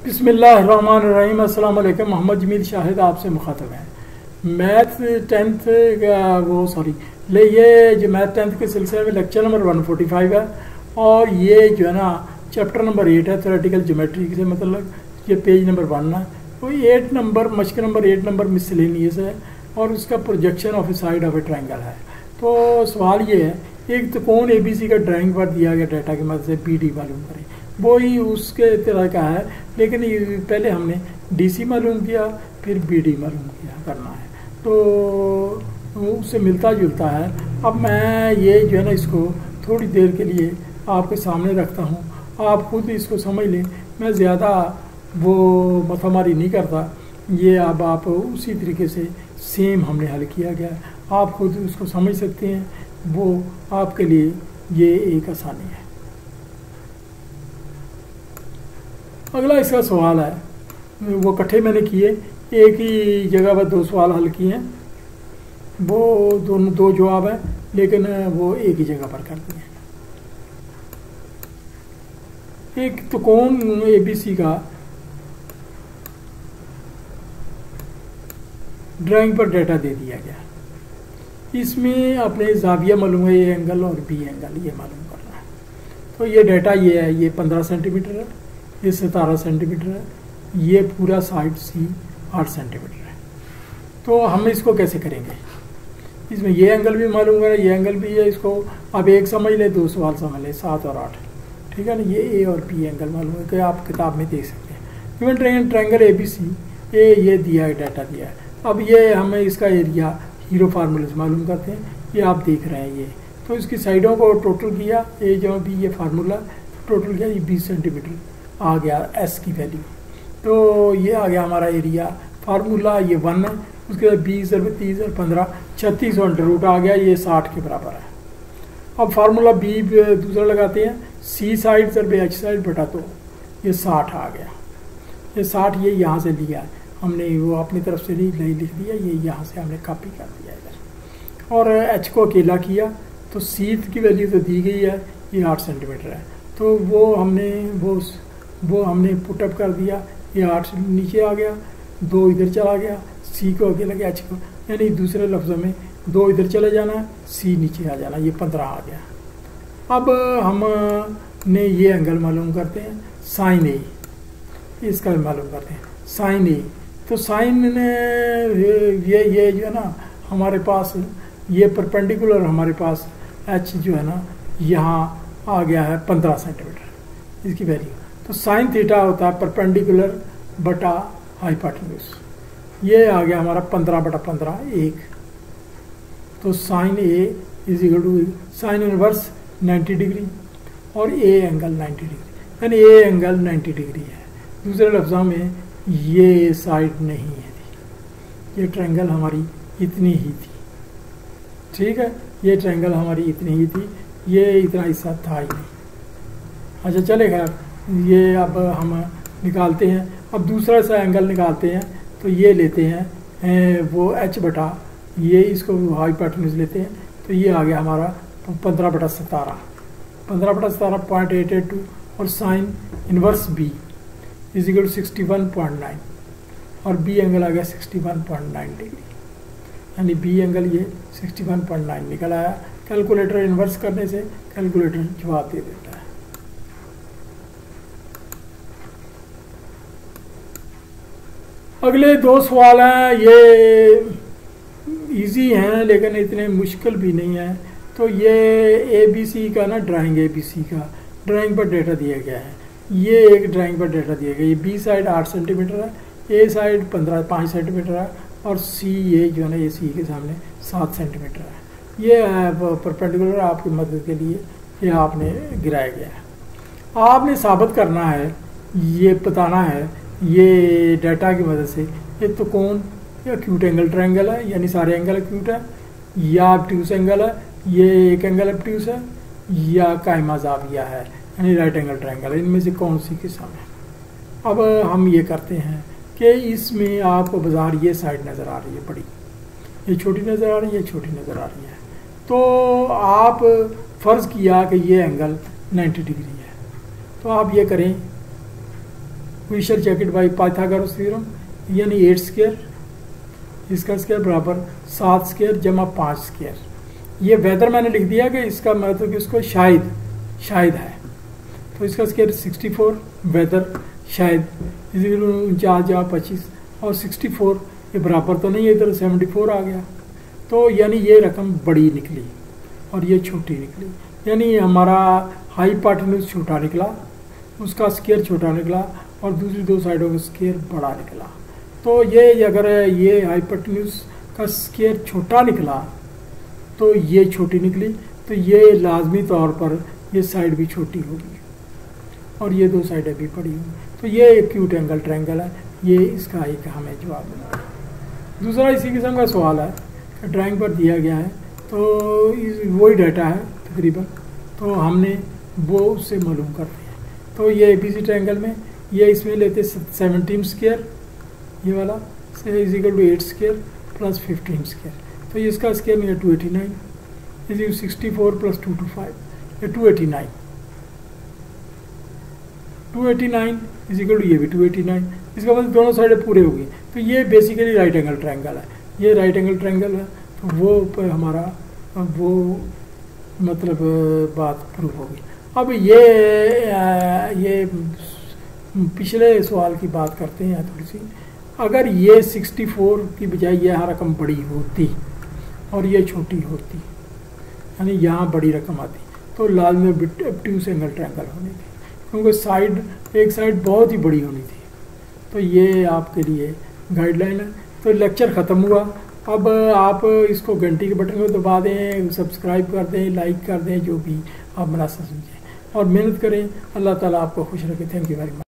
बिस्मिल्लाहिर्रहमानिर्रहीम। अस्सलाम वालेकुम। मोहम्मद जमील शाहिद आपसे मुखातब हैं। मैथ टेंथ का ये जो मैथ टेंथ के सिलसिले में लेक्चर नंबर 145 है और ये जो है ना चैप्टर नंबर 8 है थ्योरेटिकल ज्योमेट्री से, मतलब ये पेज नंबर 1 है। तो 8 नंबर मश्क नंबर 8 नंबर मिसलेनियस है और उसका projection of a side of a triangle है। तो सवाल ये है, एक त्रिकोण ABC का ड्राइंग पर दिया गया डाटा की मदद से BD मालूम करें। वो ही उसके तरह का है, लेकिन पहले हमने DC मालूम किया फिर BD मालूम किया करना है, तो उससे मिलता जुलता है। अब मैं ये जो है ना इसको थोड़ी देर के लिए आपके सामने रखता हूँ, आप खुद इसको समझ लें। मैं ज़्यादा वो मथामारी नहीं करता, ये अब आप उसी तरीके से सेम हमने हल किया गया है, आप खुद उसको समझ सकते हैं। वो आपके लिए ये एक आसानी है। अगला इसका सवाल है, वो इकट्ठे मैंने किए, एक ही जगह पर 2 सवाल हल किए हैं। वो दोनों 2 जवाब हैं, लेकिन वो एक ही जगह पर कर दिए। एक त्रिकोण ABC का ड्राइंग पर डाटा दे दिया गया। इसमें अपने जाविया मालूम है, ए एंगल और B एंगल ये मालूम करना है। तो ये डाटा ये है, ये 15 सेंटीमीटर है, ये 17 सेंटीमीटर है, ये पूरा साइड C 8 सेंटीमीटर है। तो हम इसको कैसे करेंगे? इसमें ये एंगल भी मालूम करें, ये एंगल भी है। इसको अब एक समझ ले, 2 सवाल समझ ले, 7 और 8, ठीक है ना। ये A और B एंगल मालूम है कि आप किताब में देख सकते हैं। इवन ट्रायंगल ABC ये दिया है, डाटा दिया है। अब ये हमें इसका एरिया हीरो फार्मूले से मालूम करते हैं, ये आप देख रहे हैं। ये तो इसकी साइडों को टोटल किया, A जो B ये फार्मूला टोटल किया, ये 20 सेंटीमीटर आ गया S की वैल्यू। तो ये आ गया हमारा एरिया फार्मूला, ये 1 है। उसके बाद 20 और 30 और 15 36 अंडर रूट आ गया, ये 60 के बराबर है। अब फार्मूला B दूसरा लगाते हैं, C साइड सर H साइड बटा, तो ये 60 आ गया। ये 60 ये यहाँ से लिया है हमने, वो अपनी तरफ से नहीं लिख दिया, ये यहाँ से हमने कॉपी कर दिया इधर। और H को अकेला किया, तो C की वैल्यू तो दी गई है, ये 8 सेंटीमीटर है। तो वो हमने पुटअप कर दिया, ये 8 नीचे आ गया, 2 इधर चला गया, C को अकेला गया H को, यानी दूसरे लफ्ज़ों में 2 इधर चले जाना है, C नीचे आ जाना, ये 15 आ गया। अब हमने ये एंगल मालूम करते हैं, साइन A, इसका मालूम करते हैं साइन A। तो साइन ये जो है ना हमारे पास ये परपेंडिकुलर, हमारे पास H जो है ना यहाँ आ गया है 15 सेंटीमीटर इसकी वैल्यू। तो साइन थीटा होता है परपेंडिकुलर बटा हाइपोटेन्यूज, ये आ गया हमारा 15 बटा 15 1। तो sine A is equal to sine inverse 90 degree और A एंगल 90 डिग्री, यानी A एंगल 90 डिग्री है। दूसरे लफ्ज़ों में ये साइड नहीं है, ये ट्रायंगल हमारी इतनी ही थी, ठीक है। ये ट्रायंगल हमारी इतनी ही थी, ये इतना हिस्सा था ही नहीं। अच्छा चलेगा, ये अब हम निकालते हैं। अब दूसरा सा एंगल निकालते हैं, तो ये लेते हैं वो H बटा, ये इसको हाइपोटेन्यूज लेते हैं, तो ये आ गया हमारा 15 बटा 17, 15 बटा 17 0.882 और sine inverse B is equal to 61.9 और B एंगल आ गया 61.9 डिग्री, यानी B एंगल ये 61.9 निकल आया। कैलकुलेटर इन्वर्स करने से कैलकुलेटर जवाब दे देता है। अगले 2 सवाल हैं, ये इजी हैं लेकिन इतने मुश्किल भी नहीं है। तो ये ABC का ना ड्राइंग, ABC का ड्राइंग पर डाटा दिया गया है। ये एक ड्राइंग पर डाटा दिया गया, ये B साइड 8 सेंटीमीटर है, A साइड 5 सेंटीमीटर है और C ये जो है ना ये C के सामने 7 सेंटीमीटर है। ये परपेंडिकुलर आपकी मदद के लिए ये आपने गिराया गया है। आपने साबित करना है, ये बताना है, ये डाटा की मदद से ये तो कौन या एक्यूट एंगल ट्रायंगल है, यानी सारे एंगल एक्यूट है, या ऑब्ट्यूस एंगल है, ये एक एंगल ऑब्ट्यूस है, या कायमा जाविया है यानी राइट एंगल ट्रायंगल है, इनमें से कौन सी किस्म है। अब हम ये करते हैं कि इसमें आपको बाजार ये साइड नज़र आ रही है बड़ी, ये छोटी नज़र आ रही है, ये छोटी नज़र आ रही है। तो आप फ़र्ज़ किया कि ये एंगल 90 डिग्री है, तो आप ये करें we shall check it by Pythagoras theorem, यानी 8 स्क्वायर, इसका स्क्वायर बराबर 7 स्क्वायर जमा 5 स्क्वायर। ये वेदर मैंने लिख दिया कि इसका मतलब कि इसको शायद है, तो इसका स्क्वायर 64, वेदर शायद 49 या 25, और 64 ये बराबर तो नहीं है, इधर 74 आ गया, तो यानी ये रकम बड़ी निकली और ये छोटी निकली, यानी हमारा हाइपोटेन्यूज छोटा निकला, उसका स्क्वायर छोटा निकला और दूसरी दो साइडों का स्क्वायर बड़ा निकला। तो ये अगर ये हाइपोटेन्यूज का स्क्वायर छोटा निकला तो ये छोटी निकली, तो ये लाजमी तौर पर ये साइड भी छोटी होगी और ये दो साइडें भी बड़ी होंगी। तो ये एक्यूट एंगल ट्रायंगल है, ये इसका एक हमें जवाब मिला। दूसरा इसी किस्म का सवाल है, ड्राइंग पर दिया गया है, तो वही डाटा है तकरीबन, तो हमने वो उससे मालूम करते हैं। तो ये एबीसी ट्रायंगल में ये इसमें लेते 17 स्क्वायर, ये वाला से is equal to 8 square plus 15 square, तो इसका स्क्वायर नहीं है 289, इज इक्वल 64 प्लस 225, ये 289 इज इक्वल टू ये भी 289, इसका मतलब दोनों साइडें पूरे हो गई। तो ये बेसिकली राइट एंगल ट्रायंगल है, ये राइट एंगल ट्रायंगल है, तो वो पर हमारा वो मतलब बात प्रूव होगी। अब ये पिछले सवाल की बात करते हैं थोड़ी सी। अगर ये 64 की बजाय यह रकम बड़ी होती और ये छोटी होती, यानी यहाँ बड़ी रकम आती, तो लाजमी ऑब्ट्यूज एंगल ट्रायंगल होनी थी, क्योंकि एक साइड बहुत ही बड़ी होनी थी। तो ये आपके लिए गाइडलाइन है। तो लेक्चर ख़त्म हुआ। अब आप इसको घंटी के बटन को दबा दें, सब्सक्राइब कर दें, लाइक कर दें, जो भी आप मुनासिब समझें, और मेहनत करें। अल्लाह ताला आपको खुश रखे। Thank you very much.